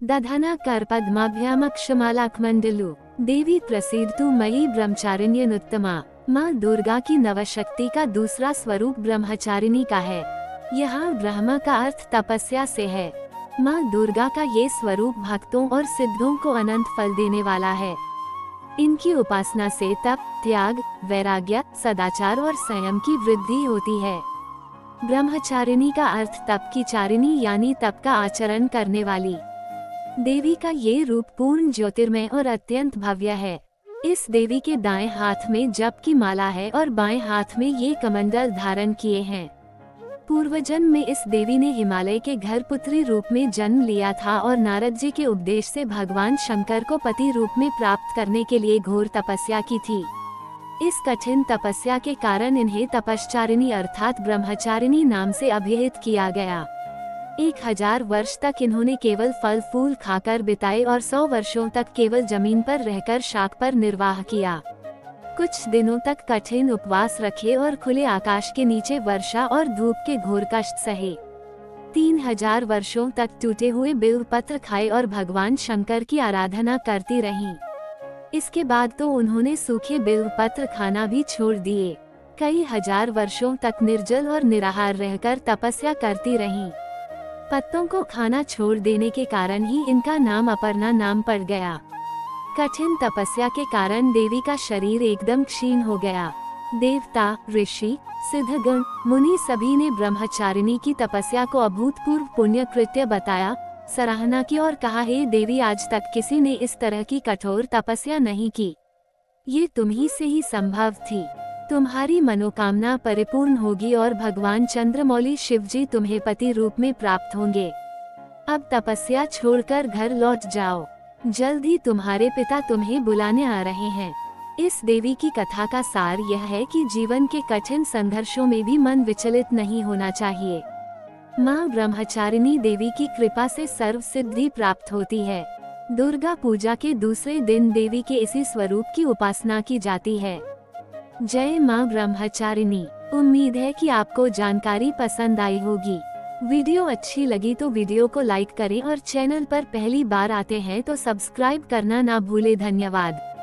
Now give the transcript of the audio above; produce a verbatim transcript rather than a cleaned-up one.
दधना कर पद्माभ्याम क्षमालाकमंडलु देवी प्रसिद्धु मयि ब्रह्मचारिण्यनुत्तमा। माँ दुर्गा की नवशक्ति का दूसरा स्वरूप ब्रह्मचारिणी का है। यहाँ ब्रह्म का अर्थ तपस्या से है। माँ दुर्गा का ये स्वरूप भक्तों और सिद्धों को अनंत फल देने वाला है। इनकी उपासना से तप, त्याग, वैराग्य, सदाचार और संयम की वृद्धि होती है। ब्रह्मचारिणी का अर्थ तप की चारिणी यानी तप का आचरण करने वाली। देवी का ये रूप पूर्ण ज्योतिर्मय और अत्यंत भव्य है। इस देवी के दाएं हाथ में जप की माला है और बाएं हाथ में ये कमंडल धारण किए हैं। पूर्वजन्म में इस देवी ने हिमालय के घर पुत्री रूप में जन्म लिया था और नारद जी के उपदेश से भगवान शंकर को पति रूप में प्राप्त करने के लिए घोर तपस्या की थी। इस कठिन तपस्या के कारण इन्हें तपश्चारिणी अर्थात ब्रह्मचारिणी नाम से अभिहित किया गया। एक हजार वर्ष तक इन्होंने केवल फल फूल खाकर बिताए और सौ वर्षों तक केवल जमीन पर रहकर शाक पर निर्वाह किया। कुछ दिनों तक कठिन उपवास रखे और खुले आकाश के नीचे वर्षा और धूप के घोर कष्ट सहे। तीन हजार वर्षों तक टूटे हुए बिल्व पत्र खाए और भगवान शंकर की आराधना करती रहीं। इसके बाद तो उन्होंने सूखे बिल्व पत्र खाना भी छोड़ दिए। कई हजार वर्षों तक निर्जल और निराहार रहकर तपस्या करती रहीं। पत्तों को खाना छोड़ देने के कारण ही इनका नाम अपर्णा नाम पड़ गया। कठिन तपस्या के कारण देवी का शरीर एकदम क्षीण हो गया। देवता, ऋषि, सिद्धगण, मुनि सभी ने ब्रह्मचारिणी की तपस्या को अभूतपूर्व पुण्य कृत्य बताया, सराहना की और कहा, हे देवी, आज तक किसी ने इस तरह की कठोर तपस्या नहीं की। ये तुम ही से ही संभव थी। तुम्हारी मनोकामना परिपूर्ण होगी और भगवान चंद्रमौली शिवजी तुम्हें पति रूप में प्राप्त होंगे। अब तपस्या छोड़कर घर लौट जाओ। जल्द ही तुम्हारे पिता तुम्हें बुलाने आ रहे हैं। इस देवी की कथा का सार यह है कि जीवन के कठिन संघर्षों में भी मन विचलित नहीं होना चाहिए। माँ ब्रह्मचारिणी देवी की कृपा से सर्व सिद्धि प्राप्त होती है। दुर्गा पूजा के दूसरे दिन देवी के इसी स्वरूप की उपासना की जाती है। जय माँ ब्रह्मचारिणी। उम्मीद है कि आपको जानकारी पसंद आई होगी। वीडियो अच्छी लगी तो वीडियो को लाइक करें और चैनल पर पहली बार आते हैं तो सब्सक्राइब करना ना भूले। धन्यवाद।